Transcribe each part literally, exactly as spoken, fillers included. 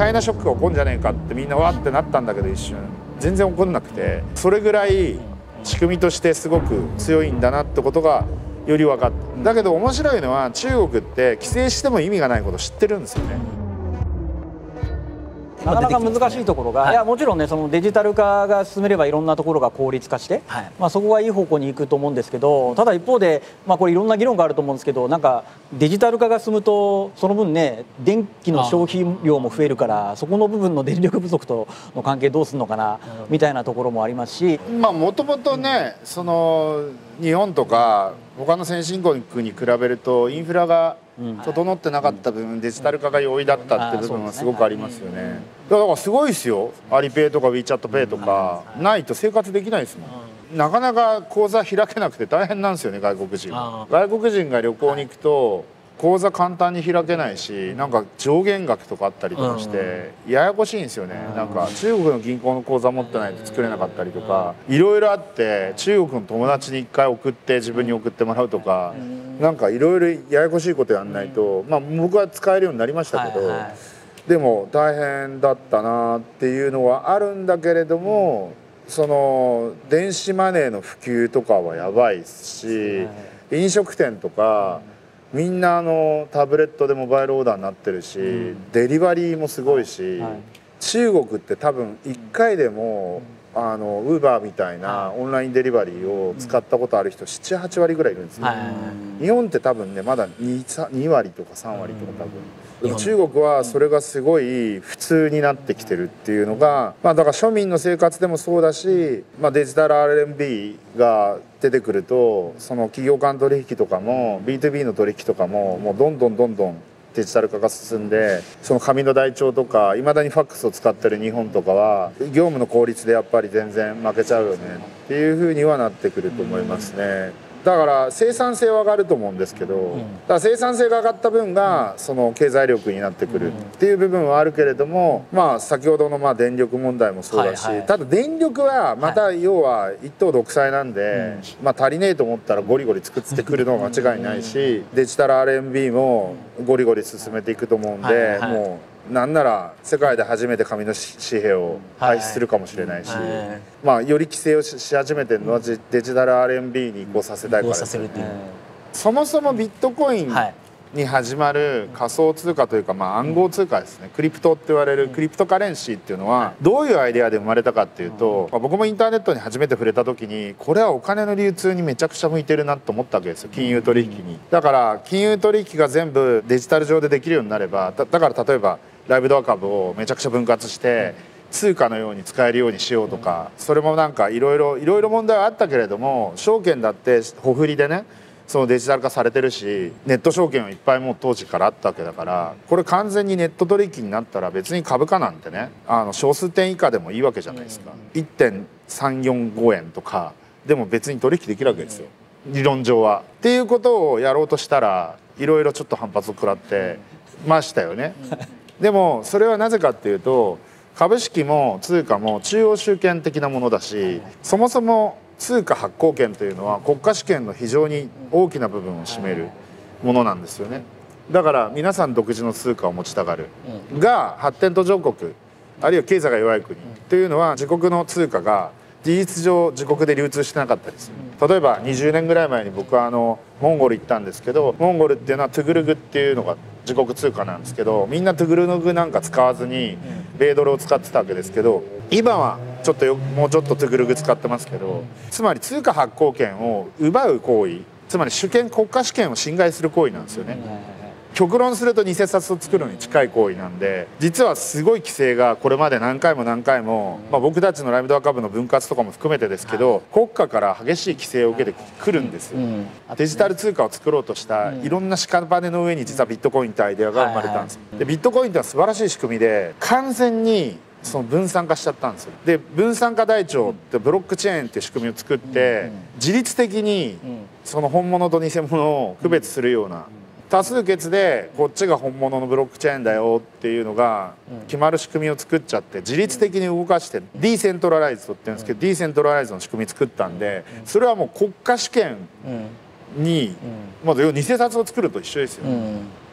チャイナショックが起こるんじゃねえかってみんなわってなったんだけど、一瞬全然起こんなくて、それぐらい仕組みとしてすごく強いんだなってことがより分かった。だけど面白いのは中国って規制しても意味がないこと知ってるんですよね。 なかなか難しいところが、はい、いやもちろんね、そのデジタル化が進めればいろんなところが効率化して、はい、まあそこはいい方向に行くと思うんですけど、ただ一方で、まあ、これいろんな議論があると思うんですけど、なんかデジタル化が進むとその分ね、電気の消費量も増えるから、そこの部分の電力不足との関係どうするのかなみたいなところもありますし、 まあもともとね、その日本とか他の先進国に比べるとインフラが整ってなかった分、デジタル化が容易だったって部分はすごくありますよね。だからすごいですよ。アリペイとか WeChatPay とかないと生活できないですもん。なかなか口座開けなくて大変なんですよね、外国人は。外国人が旅行に行くと口座簡単に開けないし、なんか上限額とかあったりとかしてややこしいんですよね。なんか中国の銀行の口座持ってないと作れなかったりとか、いろいろあって、中国の友達に一回送って自分に送ってもらうとか、なんかいろいろややこしいことやんないと、まあ僕は使えるようになりましたけど、でも大変だったなっていうのはあるんだけれども、その電子マネーの普及とかはやばいし、飲食店とかみんなあのタブレットでモバイルオーダーになってるし、デリバリーもすごいし、中国って多分いっかいでもあのウーバーみたいなオンラインデリバリーを使ったことある人なな、はち割ぐらいいるんですよ。日本って多分ねまだ 2, に割とかさん割とか多分。でも中国はそれがすごい普通になってきてるっていうのが、まあだから庶民の生活でもそうだし、まあ、デジタル アールエムビー が出てくると、その企業間取引とかも ビーツービー の取引とかももうどんどんどんどんデジタル化が進んで、その紙の台帳とかいまだにファックスを使ってる日本とかは業務の効率でやっぱり全然負けちゃうよねっていうふうにはなってくると思いますね。だから生産性は上がると思うんですけど、だから生産性が上がった分がその経済力になってくるっていう部分はあるけれども、まあ先ほどのまあ電力問題もそうだし、ただ電力はまた要は一党独裁なんで、まあ足りねえと思ったらゴリゴリ作ってくるのは間違いないし、デジタル アールエムビー もゴリゴリ進めていくと思うんで、もうなんなら世界で初めて紙の紙幣を廃止するかもしれないし、まあより規制を し, し始めてるのはデジタル アールエムビー に移行させたいからですよね。そもそもビットコインに始まる仮想通貨というか、まあ暗号通貨ですね、クリプトって言われるクリプトカレンシーっていうのはどういうアイデアで生まれたかっていうと、まあ、僕もインターネットに初めて触れた時にこれはお金の流通にめちゃくちゃ向いてるなと思ったわけですよ、金融取引に。だから金融取引が全部デジタル上でできるようになれば、 だ, だから例えばライブドア株をめちゃくちゃ分割して通貨のように使えるようにしようとか、それもなんかいろいろいろいろ問題はあったけれども、証券だって保振りでねそのデジタル化されてるし、ネット証券はいっぱいもう当時からあったわけだから、これ完全にネット取引になったら別に株価なんてね、あの小数点以下でもいいわけじゃないですか。 いってんさんよんご 円とかでも別に取引できるわけですよ、理論上は。っていうことをやろうとしたらいろいろちょっと反発を食らってましたよね。でもそれはなぜかっていうと、株式も通貨も中央集権的なものだし、そもそも通貨発行権というのは国家主権の非常に大きな部分を占めるものなんですよね。だから皆さん独自の通貨を持ちたがるが、発展途上国あるいは経済が弱い国というのは自国の通貨が事実上自国で流通してなかったりする。例えばにじゅうねんぐらい前に僕はあのモンゴル行ったんですけど、モンゴルっていうのはトゥグルグっていうのが自国通貨なんですけど、みんなトゥグルグなんか使わずに米ドルを使ってたわけですけど、今はちょっとよもうちょっとトゥグルグ使ってますけど、つまり通貨発行権を奪う行為、つまり主権国家主権を侵害する行為なんですよね。極論すると偽札を作るのに近い行為なんで、実はすごい規制がこれまで何回も何回も、まあ、僕たちのライブドア株の分割とかも含めてですけど、国家から激しい規制を受けてくるんですよ。デジタル通貨を作ろうとしたいろんな屍の上に実はビットコインってアイデアが生まれたんです。でビットコインってのは素晴らしい仕組みで、完全にその分散化しちゃったんですよ。で分散化台帳ってブロックチェーンっていう仕組みを作って、自律的にその本物と偽物を区別するような、多数決でこっちが本物のブロックチェーンだよっていうのが決まる仕組みを作っちゃって、自律的に動かしてディーセントラライズドって言うんですけど、ディーセントラライズドの仕組み作ったんで、それはもう国家主権に、まあ要は偽札を作ると一緒ですよ。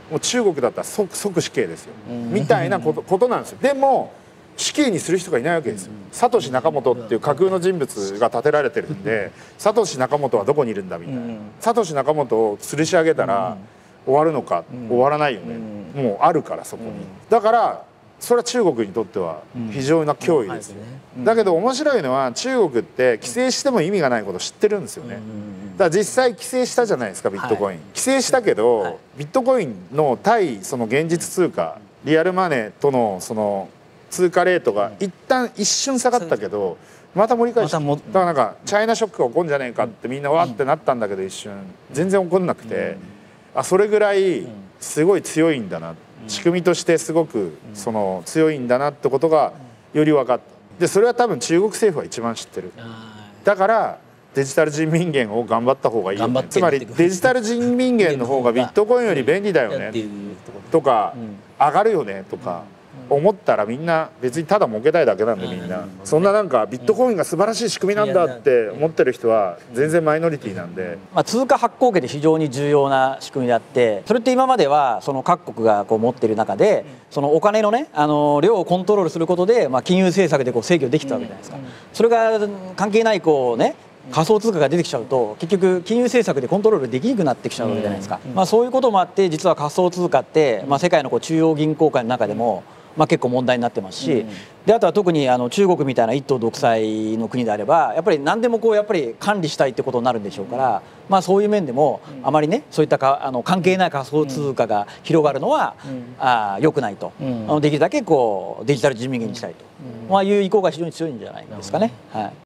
もう中国だったら即即死刑ですよみたいなことことなんですよ。でも死刑にする人がいないわけですよ。サトシ・ナカモトっていう架空の人物が立てられてるんで、サトシ・ナカモトはどこにいるんだみたいな。サトシ・ナカモトを吊るし上げたら終わるのか、終わらないよね。もうあるからそこに。だからそれは中国にとっては非常な脅威ですよ。だけど面白いのは中国って規制しても意味がないことを知ってるんですよね。だから実際規制したじゃないですかビットコイン。規制したけどビットコインの対その現実通貨リアルマネーとのその通貨レートが一旦一瞬下がったけどまた盛り返して、だからなんかチャイナショックが起こるんじゃねえかってみんなわってなったんだけど一瞬全然起こんなくて、あそれぐらいすごい強いんだな、仕組みとしてすごくその強いんだなってことがより分かった。でそれは多分中国政府は一番知ってる。だからデジタル人民元を頑張った方がいいよね。つまりデジタル人民元の方がビットコインより便利だよねとか上がるよねとか思ったらみんな別にただ儲けたいだけなんで、みんなそんななんかビットコインが素晴らしい仕組みなんだって思ってる人は全然マイノリティなんで、 まあ、通貨発行権で非常に重要な仕組みであって、それって今まではその各国がこう持っている中でそのお金のねあの量をコントロールすることで、まあ、金融政策でこう制御できたわけじゃないですか。それが関係ないこうね仮想通貨が出てきちゃうと結局金融政策でコントロールできなくなってきちゃうわけじゃないですか。まあ、そういうこともあって実は仮想通貨って、まあ、世界のこう中央銀行間の中でもまあ結構問題になってますし、であとは特にあの中国みたいな一党独裁の国であればやっぱり何でもこうやっぱり管理したいってことになるんでしょうから、まあ、そういう面でもあまりねそういったかあの関係ない仮想通貨が広がるのはあ良くないと、あのできるだけこうデジタル人民元にしたいと、まあ、いう意向が非常に強いんじゃないですかね。はい。